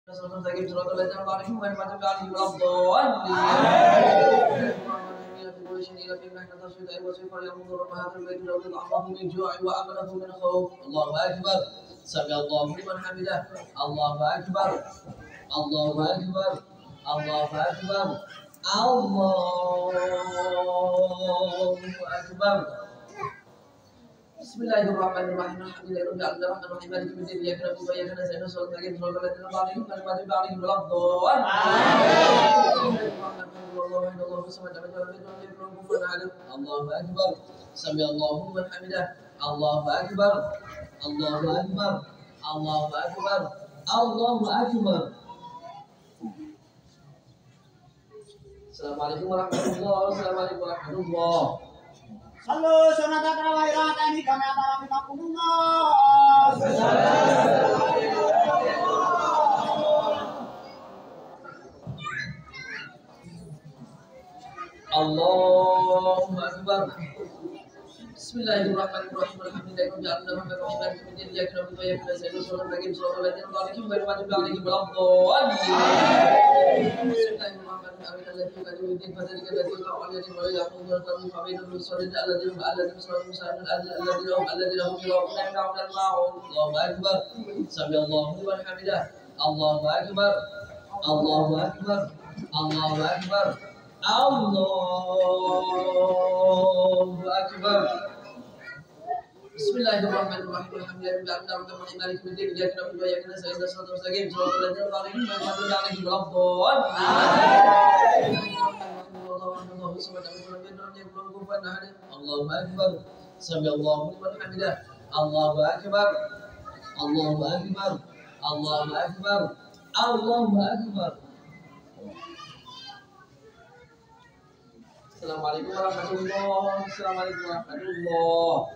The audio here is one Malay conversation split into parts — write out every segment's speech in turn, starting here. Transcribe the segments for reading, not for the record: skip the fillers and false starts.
Allahu Akbar. Sami Allahu liman hamidah. Allahu Akbar. Allahu Akbar. Allahu Akbar. Allahu Akbar. Bismillahirrahmanirrahim. Alhamdulillahirabbil alamin. Maliki yaumiddin. Iyyaka na'budu wa iyyaka nasta'in. Ihdinas siratal mustaqim. Shiratal ladzina an'amta 'alaihim ghairil maghdubi 'alaihim waladdallin. Allahu Akbar. Sami Allahu liman hamidah. Allahu Akbar. Allahu Akbar. Allahu Akbar. Allahu Akbar. Assalamualaikum warahmatullahi wabarakatuh. Assalamualaikum warahmatullahi wabarakatuh. Halo, sonata kerawairatan ini kami akan mintakulullah. Allahu Akbar. Bismillahirrahmanirrahim. Alhamdulillahirabbil alamin. Iyyaka na'budu wa iyyaka nasta'in. Ihdinas siratal mustaqim. Shiratal ladzina an'amta 'alaihim ghairil maghdubi 'alaihim waladdallin. Allahu Akbar. Sami Allahu liman hamidah. Allahu Akbar. Allahu Akbar. Allahu Akbar. Allahu Akbar. Bismillahirrahmanirrahim. Alhamdulillahirabbil alamin. Maliki yaumiddin. Iyyaka na'budu wa iyyaka nasta'in. Ihdinas siratal mustaqim. Shiratal ladzina an'amta 'alaihim ghairil maghdubi 'alaihim waladdallin. Allahu Akbar. Sami Allahu liman hamidah. Allahu Akbar. Allahu Akbar. Allahu Akbar. Allahu Akbar. Assalamualaikum warahmatullahi. Assalamualaikum warahmatullahi.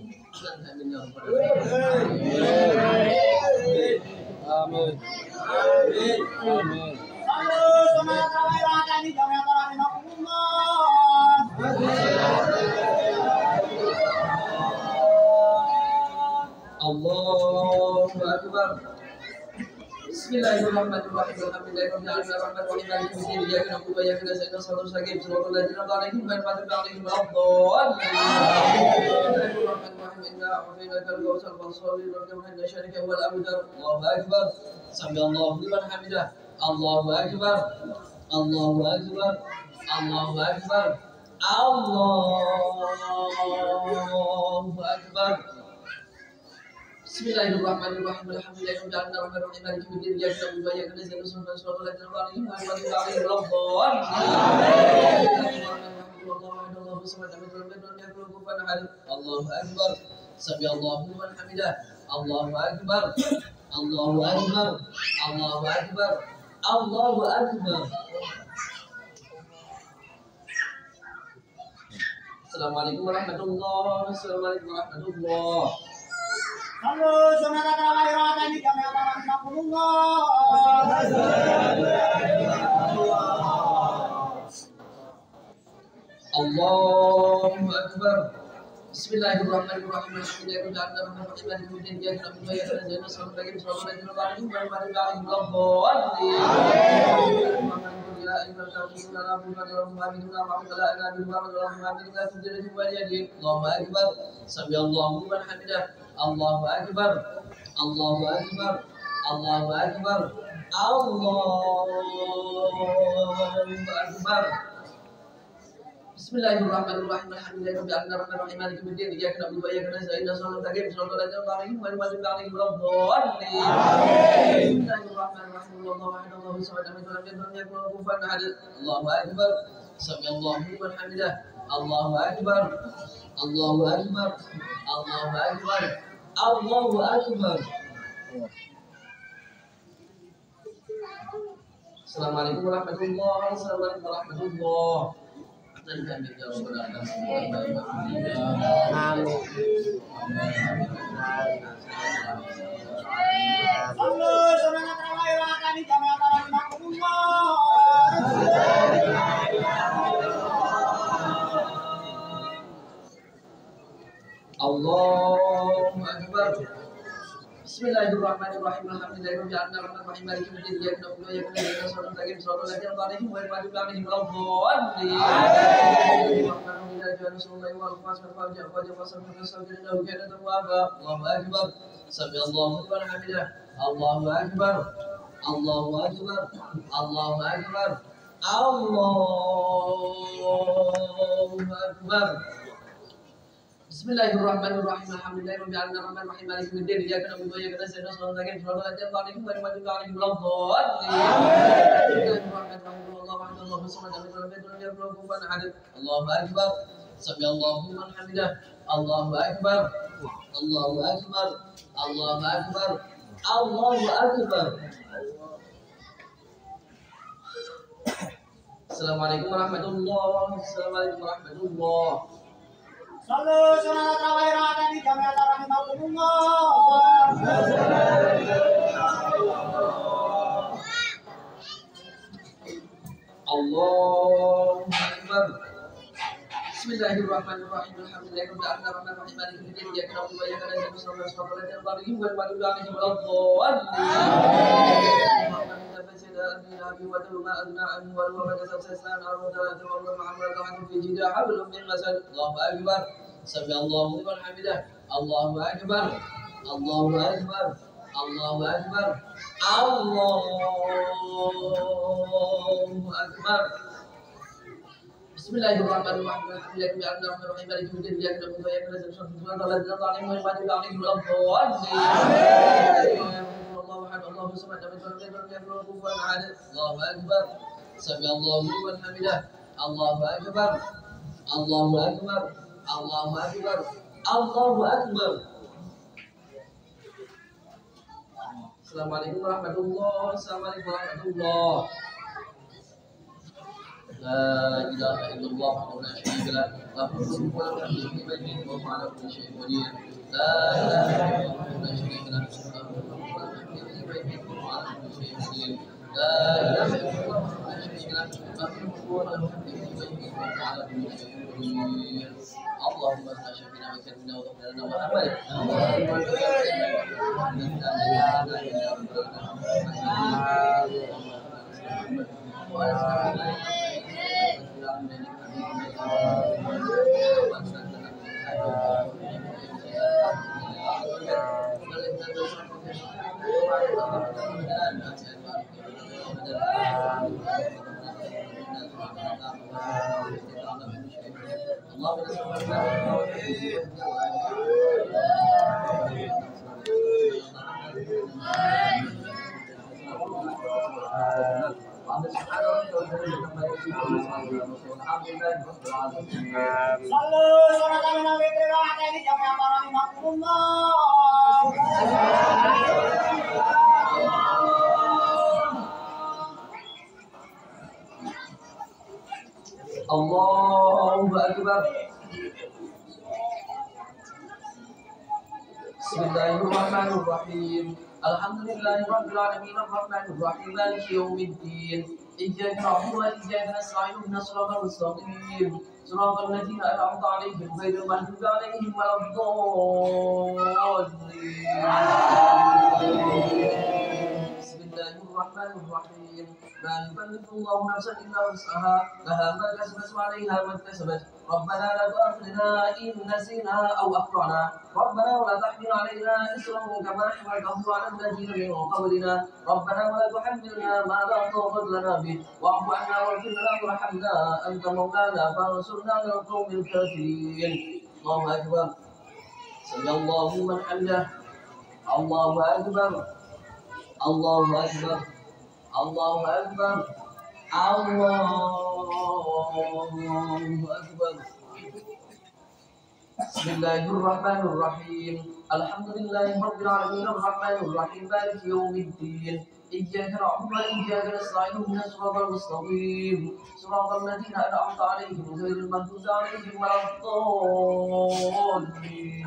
Amin. Amin. Halo, sonata kerawairatan ini kami akan mintakulullah. Allahu Akbar. Bismillahirrahmanirrahim. Alhamdulillahirabbil alamin. Maliki yaumiddin. Iyyaka na'budu wa iyyaka nasta'in. Ihdinas siratal mustaqim. Shiratal ladzina an'amta 'alaihim ghairil maghdubi 'alaihim waladdallin. Inna a'tainakal kautsar fasholli lirabbika wanhar. Allahu Akbar. Sami Allahu liman hamidah. Allahu Akbar. Allahu Akbar. Allahu Akbar. Allahu Akbar. Bismillahirrahmanirrahim. Alhamdulillahirabbil alamin. Maliki yaumiddin. Iyyaka na'budu wa iyyaka nasta'in. Ihdinas siratal ladzina an'amta 'alaihim ghairil maghdubi 'alaihim waladdallin. Allahu Akbar. Sami Allahu liman hamidah. Allahu Akbar. Allahu Akbar. Allahu Akbar. Allahu Akbar. Assalamualaikum warahmatullahi wabarakatuh. Assalamualaikum warahmatullahi wabarakatuh. Halo, sonata kerawairatan ini kami akan mintakulullah. Allahu Akbar. Bismillahirrahmanirrahim. Alhamdulillahirabbil alamin. Maliki yaumiddin. Iyyaka na'budu wa iyyaka nasta'in. Ihdinas siratal mustaqim. Shiratal ladzina an'amta 'alaihim ghairil maghdubi 'alaihim waladdallin. Allahu Akbar. Sami Allahu liman hamidah. Allahu Akbar. Allahu Akbar. Allahu Akbar. Allahu Akbar. Bismillahirrahmanirrahim. Alhamdulillahirabbil alamin. Maliki yaumiddin. Iyyaka na'budu wa iyyaka nasta'in. Ihdinas siratal mustaqim. Shiratal ladzina an'amta 'alaihim ghairil maghdubi 'alaihim waladdallin. Bismillahirrahmanirrahim. Allahu samad. Lam yalid walam yakul lahu kufuwan ahad. Allahu Akbar. Sami Allahu liman hamidah. Allahu Akbar. Allahu Akbar. Allahu Akbar. Allahu Akbar. Assalamualaikum warahmatullahi wabarakatuh. Assalamualaikum warahmatullahi wabarakatuh. Halo, sonata kerawairatan ini kami akan mintakulullah. Allahu Akbar. Bismillahirrahmanirrahim. Bismillahirrahmanirrahim. Alhamdulillahirabbil alamin maliki yaumiddin. Iyyaka na'budu wa iyyaka nasta'in. Ihdinas siratal ladzina an'amta 'alaihim ghairil maghdubi 'alaihim waladdallin. Allahu akbar. Sami'allahu liman hamidah. Allahu akbar. Allahu akbar. Allahu akbar. Allahu akbar. Bismillahirrahmanirrahim. Alhamdulillahirabbil alamin arrahmanirrahim maliki yaumiddin. Iyyaka na'budu wa iyyaka nasta'in. Ihdinas siratal ladzina an'amta 'alaihim ghairil maghdubi 'alaihim waladdallin. Allahu samad lam yalid walam yulad walam yakul lahu kufuwan ahad. Allahu akbar. Sami'allahu liman hamidah. Allahu akbar. Allahu akbar. Allahu akbar. Allahu akbar. Assalamualaikum warahmatullahi wabarakatuh. Sallu salat tarawih rakaat di jami'at rahimakumullah. Allahu akbar. Bismillahirrahmanirrahim. Alhamdulillahirabbil alamin arrahmanirrahim maliki yaumiddin. Iyyaka na'budu wa iyyaka nasta'in. Ihdinas siratal ladzina an'amta 'alaihim ghairil maghdubi 'alaihim waladdallin. أبي ودر ما أغنى عنه ولو بدت سيسان أرود أتولى محمد عنه في جدار حبل من مسد. الله أكبر. سمع الله لمن حمده. الله أكبر. الله أكبر. الله أكبر. الله أكبر. Bismillahirrahmanirrahim. Alhamdulillahirrahmanirrahim. Maliki yaumiddin. Iyyaka na'budu wa iyyaka nasta'in. Ihdinas siratal ladzina an'amta 'alaihim ghairil maghdubi 'alaihim waladdallin. Allahu samad lam yalid walam yakul lahu kufuwan ahad. Allahu akbar. Sami'allahu liman hamidah. Allahu akbar. Allahu akbar. Allahu akbar. Allahu akbar. Assalamualaikum warahmatullahi wabarakatuh. La ilaha illallah wa la syarika lah. Lahu mulku wa lahu al-hamdu wa huwa ala kulli syai'in qadir. La ilaha illallah wa la syarika lah. Lahu mulku wa lahu al-hamdu wa ala kulli syai'in qadir. La ilaha illallah wa la syarika lah. Lahu mulku wa lahu al-hamdu wa ala kulli syai'in qadir. Allahumma ashfina wa karimna wa dhurna wa amal. Sallu salat tarawih rakaat di jami'at rahimakumullah. Allahu akbar. Bismillahirrahmanirrahim. Alhamdulillahirabbil alamin arrahmanirrahim maliki yaumiddin. Iyyaka na'budu wa iyyaka nasta'in. Ihdinas siratal mustaqim. Siratal ladzina an'amta 'alaihim ghairil maghdubi 'alaihim waladdallin. Bismillahirrahmanirrahim. La yukallifu Allahu nafsan illa wus'aha. Laha ma kasabat wa 'alaiha ma iktasabat. Rabbana la tu'akhidhna in nasina aw akhtana. Rabbana wa la tahmil 'alaina isran kama hamaltahu 'ala alladhina min qablina. Rabbana wa la tuhammilna ma la taqata lana bih. Wa'fu 'anna waghfir lana warhamna anta maulana fansurna 'alal qawmil kafirin. Allahu akbar. Sami'allahu liman hamidah. Allahu akbar. Allahu akbar. Allahu akbar. Allahu akbar. Bismillahirrahmanirrahim. Alhamdulillahirabbil alamin arrahmanirrahim maliki yaumiddin. Iyyaka na'budu wa iyyaka nasta'in. Ihdinas siratal mustaqim. Siratal ladzina an'amta 'alaihim ghairil maghdubi 'alaihim waladdallin.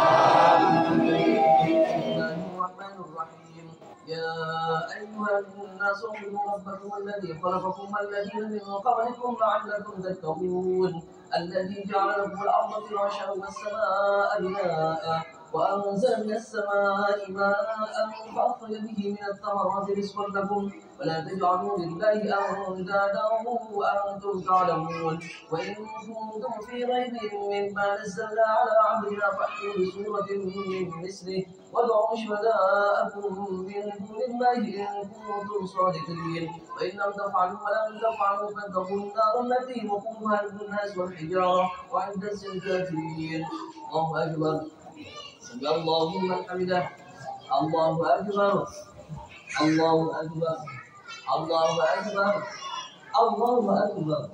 Bismillahirrahmanirrahim. يا أيها الناس اعبدوا ربكم الذي خلقكم والذين من قبلكم لعلكم تتقون الذي جعل لكم الأرض فراشا والسماء بناء وأنزل من السماء ماء فأخرج به من الثمرات رزقا لكم ولا تجعلوا لله أندادا وأنتم تعلمون وإن كنتم في ريب مما نزلنا على عبدنا فأتوا بسورة من مثله وادعوا شهداءكم من دون الله إن كنتم صادقين وإن لم تفعلوا ولم تفعلوا فاتقوا النار التي وقودها الناس والحجارة وأعدت للكافرين. الله أكبر. سمع الله لمن حمده. الله أكبر. الله أكبر. الله أكبر. الله أكبر.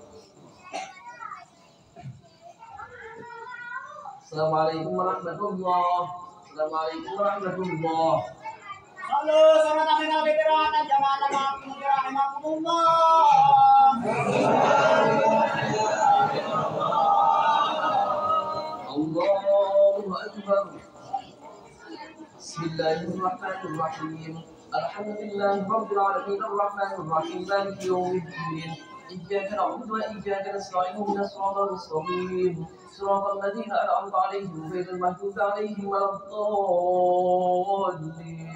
السلام عليكم ورحمة الله. السلام عليكم ورحمة الله. Halo, sama kami nabi kiraatan jamaah makmum rahimakumullah. الله أكبر. بسم الله الرحمن الرحيم. الحمد لله رب العالمين الرحمن الرحيم مالك يوم الدين. إياك نعبد وإياك نستعين اهدنا الصراط المستقيم صراط الذين أنعمت عليهم غير المغضوب عليهم ولا الضالين.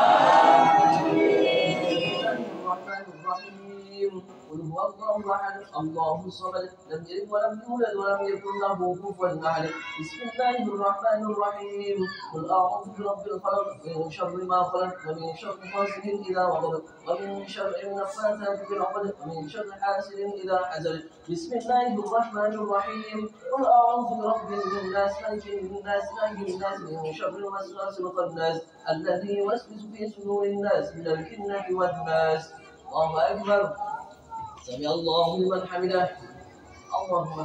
الرحمن الرحيم. قل هو الله أحد الله الصمد لم يلد ولم يولد ولم يكن له كفوا أحد. بسم الله الرحمن الرحيم. قل أعوذ برب الفلق من شر ما خلق ومن شر غاسق إذا وقب ومن شر النفاثات في العقد ومن شر حاسد إذا حسد. بسم الله الرحمن الرحيم. قل أعوذ برب الناس ملك الناس إله الناس من شر الوسواس الخناس الذي يوسوس في صدور الناس من الجنة والناس. الله أكبر. سمع الله لمن حمده. اللهم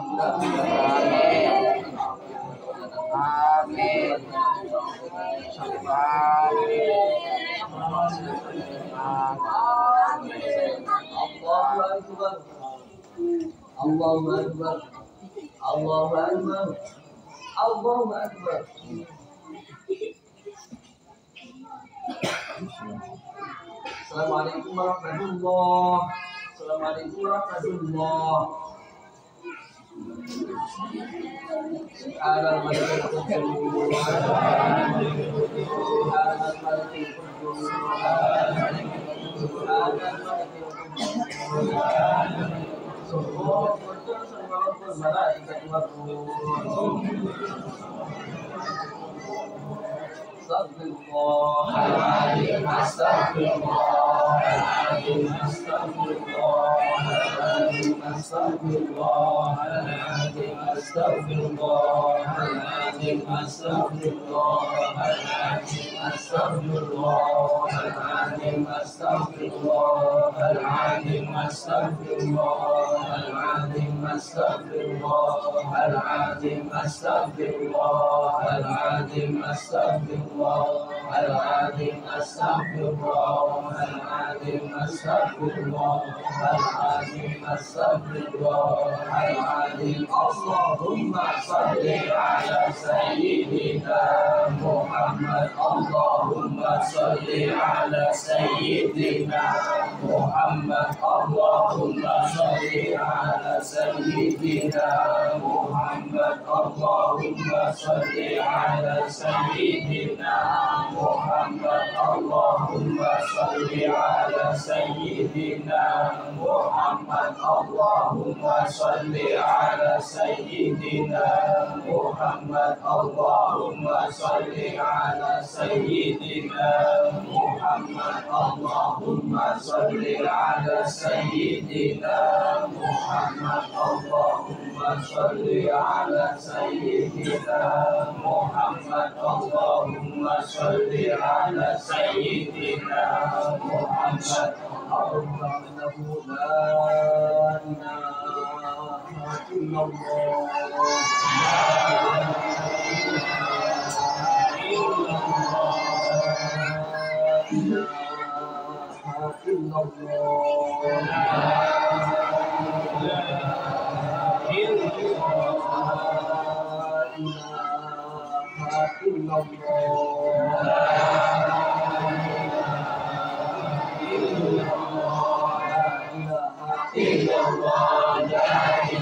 آمين. الله أكبر. الله أكبر. الله أكبر. الله أكبر. السلام عليكم ورحمة الله. السلام عليكم ورحمة الله. سبحان الملك القدوس سبحان الملك القدوس سبحان الملك الملائكة والروح. أستغفر الله العظيم. أستغفر الله العظيم. أستغفر الله العظيم. أستغفر الله العظيم. أستغفر الله العظيم. أستغفر الله العظيم. أستغفر الله العظيم. أستغفر الله العظيم. أستغفر الله العظيم. أستغفر الله العظيم. أستغفر الله العظيم. أستغفر الله العظيم. أستغفر الله العظيم. أستغفر الله العظيم. أستغفر الله العظيم. اللهم صل على سيدنا محمد. اللهم صل على سيدنا محمد. اللهم صل على سيدنا محمد. اللهم صل على سيدنا محمد. اللهم صل على سيدنا محمد. اللهم صل على سيدنا محمد. اللهم صل على سيدنا محمد. اللهم صل على سيدنا محمد. اللهم صل على سيدنا محمد. اللهم صل على سيدنا محمد. اللهم انه لا اله الا الله.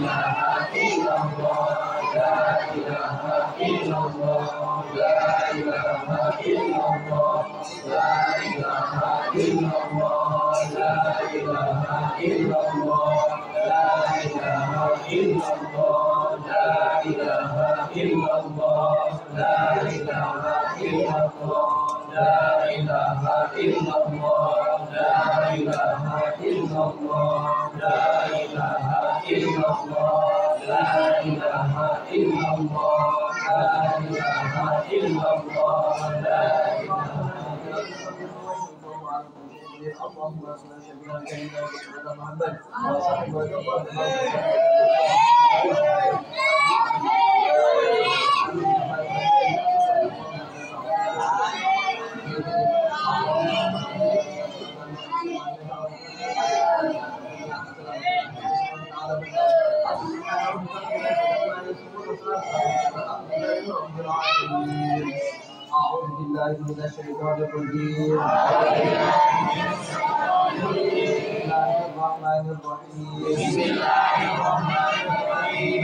لا illallah, la ilaha illallah, la ilaha illallah, la ilaha illallah, la ilaha illallah, la ilaha illallah, la ilaha illallah, la ilaha illallah, la ilaha illallah, la ilaha illallah, la ilaha illallah, la ilaha اللهم صل على سيدنا محمد أعوذ بالله من الشيطان الرجيم. بسم الله الرحمن الرحيم.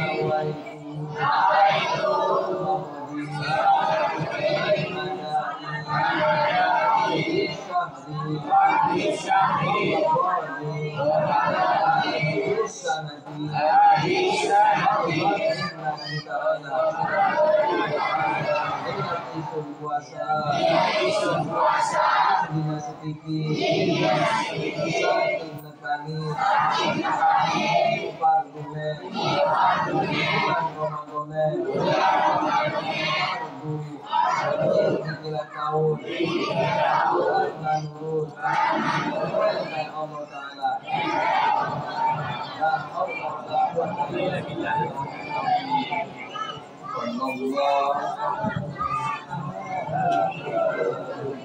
Allah